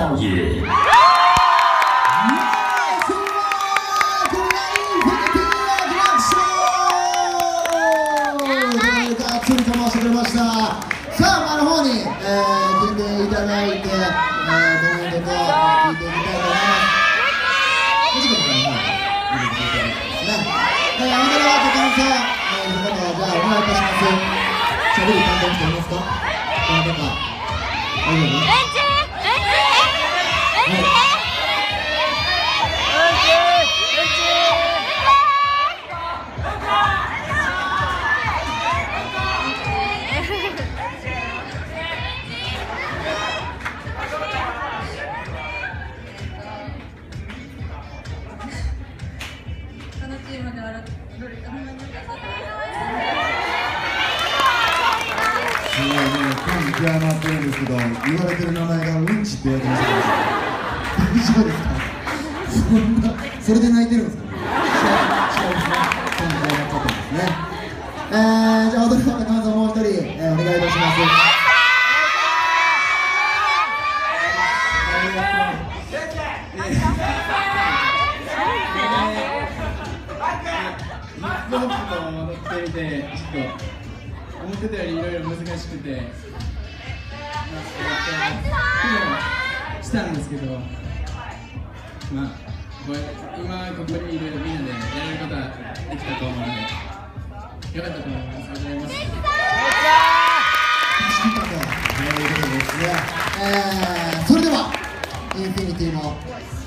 少爷。 さあ、前の方に、聞いていただいて、コメントと聞いていきたいと思います。もうちょっと前の方に聞いていただきますね。アンドレアート感想の方は、じゃあお願いいたします。喋る担当の人いますか？この方、大丈夫？極まってるんですけど、言われてる名前がうんちって言われてますけど、大丈夫ですか？それで泣いてるんですか？違うですね。そんな方ですね。じゃあ踊りの感想もう一人、お願いいたします。 ヒップホップと踊ってみて、ちょっと思ってたよりいろいろ難しくて、苦労したんですけど、まあ、今ここにいるみんなでやれることはできたと思うので、よかったと思います。ありがとうございます。 楽しかったということですね。それではインフィニティの